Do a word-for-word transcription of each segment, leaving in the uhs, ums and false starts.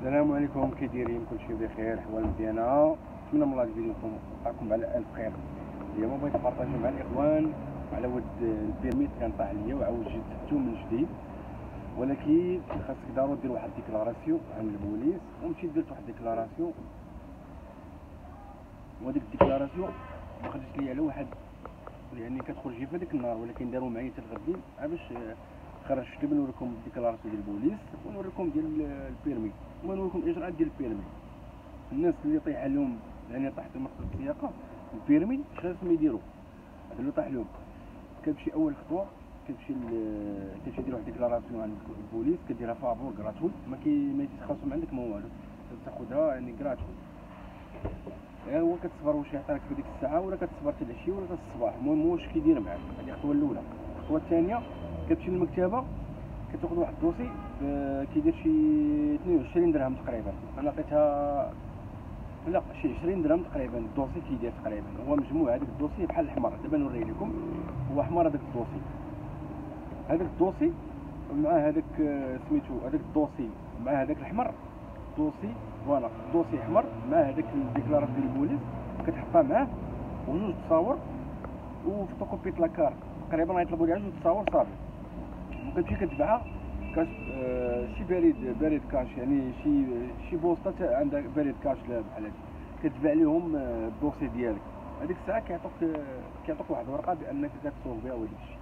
السلام عليكم، كي دايرين؟ كلشي بخير، احوال مزيانه. نتمنى من الله الفيديوكم راكم على الف خير. اليوم بغيت نبارطاجي مع الاخوان على ود البيرميت كان طاح ليا وعاود جددتو من جديد، ولكن خاصك ضروري دير واحد ديكلاراسيون عند البوليس. ومشيت درت واحد ديكلاراسيون، وهاديك الديكلاراسيون ما خرجت لي على واحد، يعني كتخرجي في هذاك النهار، ولكن داروا معايا حتى الغدين باش خرجت. دابا نوريكم الديكلاراسيون ديال البوليس ونوريكم ديال البيرمي ونوريكم الاجراءات ديال البيرمي. الناس اللي طيح لهم، يعني طاحت لهم خطوه السياقه البيرمي، اش خاصهم يديروا؟ هذا اللي طاح لهم كتمشي اول خطوه، كتمشي كتمشي دير واحد ديكلاراسيون عند البوليس، كديرها فابور غراتوي، ما كي ما يتخاصم عندك ما والو، تاخذها يعني غراتوي. يعني هو كتصبر واش يعطيك في ديك الساعه، ولا كتصبر حتى العشيه ولا حتى الصباح. المهم هو واش كيدير معاك. هذه الخطوه الاولى. الخطوه الثانيه كتمشي للمكتبه، كتاخذ واحد الدوسي كيدير شي اثنين وعشرين درهم تقريبا. انا لقيتها لا شي عشرين درهم تقريبا. الدوسي كيدير تقريبا، هو مجموع هذاك الدوسي بحال الحمر. دابا نوريه لكم، هو احمر هذاك الدوسي. هذاك الدوسي مع هذاك سميتو، هذاك الدوسي مع هذاك الحمر، دوسي فوالا دوسي احمر مع هذاك الديكلاراسيون ديال البوليس، كتحطها معاه وجوج تصاور وفوتوكوبي لاكار تقريبا غيطلبوا ليها جوج تصاور صافي. وكتمشي كتبعها كاش آه شي بريد بريد كاش، يعني شي شي بوسطه عندها بريد كاش بحال هادي، كتبع لهم الدوسي ديالك. هذيك الساعه كيعطوك كيعطوك واحد الورقه بانك كتصوب بها وداك الشيء.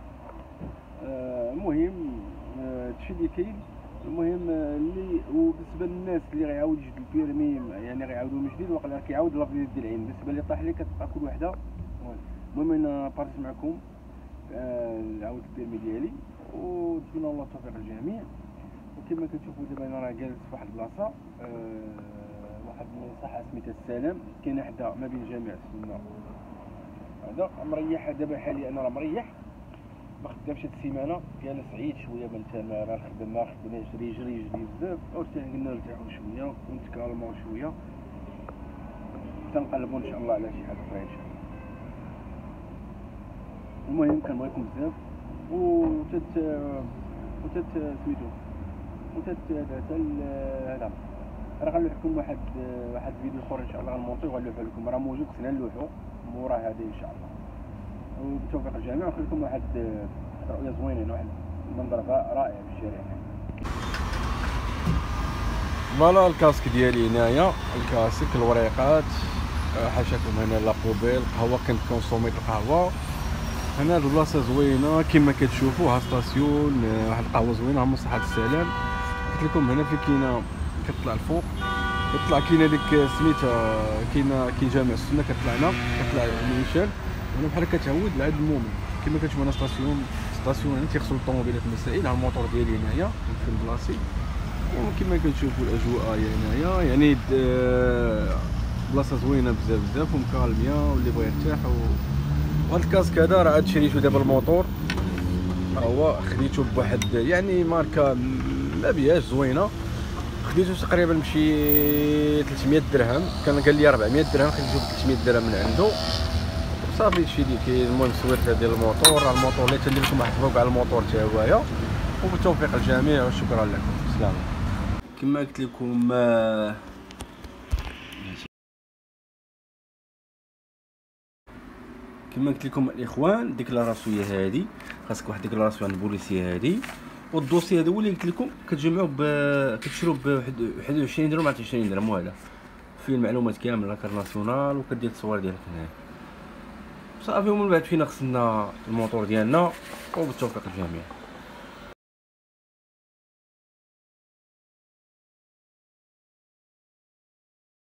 آه المهم آه هادشي اللي كاين. المهم اللي وبالنسبه للناس اللي غيعاود يجد البيرمي، يعني غيعاودوا من جديد، واقيلا كيعاود لافيز ديال العين. بالنسبه اللي طاح لي كتبقى كل وحده. المهم انا بارطاج معكم آه عاود البيرمي ديالي، ونتمنى الله التوفيق للجميع. وكما كتشوفوا دابا انا راه جالس في واحد البلاصه، آه واحد المساحه سميتها السلام، كاينه حدا ما بين جامع السنه. هذا مريح دابا حاليا، انا راه مريح ما خدامش هاد السيمانه، جالس عييت شويه من تما، راه الخدمه ما خدمناش، ريجري رجلي بزاف. ارتاح، قلنا نرتاحوا شويه ونتكالموا شويه، تنقلبوا ان شاء الله على شي حاجه اخرى ان شاء الله. المهم كنبغيكم بزاف، وتت وتت سميتو وتت حتى هذا راه غنلوح لكم واحد واحد الفيديو اخر ان شاء الله، غنمونطي وغنلوحو لكم. راه موجود، خصنا نلوحو مورا هذه ان شاء الله. وبالتوفيق الجميع، ونخلي لكم واحد رؤيه زوينه، واحد المنظر رائع في الشارع. فوالا الكاسك ديالي هنايا، الكاسك، الوريقات، حاشاكم هنا لابوبيل، قهوه كنكونسومي القهوه هنا. هاد البلاصه زوينه كما كتشوفوا، ها ستاسيون، واحد القهوه زوينه، ها مصحة السلام. قلت لكم هنا في كاينه كتطلع الفوق، كتطلع كاينه ديك سميتها، كاينه كاين جامع السنه، كتطلع هنا، كتطلع الميشال هنا بحال كتعود لعند المؤمن. كما كتشوفوا هنا ستاسيون ستاسيون هنا تيغسلوا الطوموبيلات المسائل. ها الموطور ديالي هنايا فين بلاصي، وكما كتشوفوا الاجواء هي هنايا، يعني بلاصه زوينه بزاف بزاف ومكالميه، واللي بغى يرتاح. وهاد الكاسك هذا راه عاد شريتو دابا الموطور، هو خديتو بواحد يعني ماركه ما بياش زوينه، خديتو تقريبا بشي ثلاثمية درهم. كان قال لي أربعمية درهم، خديتو ب ثلاثمية درهم من عنده صافي. هادشي اللي كاين. المهم السويرته ديال الموطور، راه الموطور اللي تندير لكم واحد الفوق على الموطور حتى هوايا. وبالتوفيق الجميع وشكرا لكم. سلام. كما قلت لكم كما قلت لكم الاخوان، الديكلاراسيون هذه خاصك واحد الديكلاراسيون عند البوليسيه هذه. والدوسي هذا هو اللي قلت لكم كتجمعوا ب كتشرو ب واحد وعشرين درهم ولا عشرين درهم، وهذا فيه المعلومات كامله، لاكار ناسيونال، وكدير التصوير ديالك هنا صافي. ومن بعد فينا خصنا الموطور ديالنا. وبالتوفيق الجميع.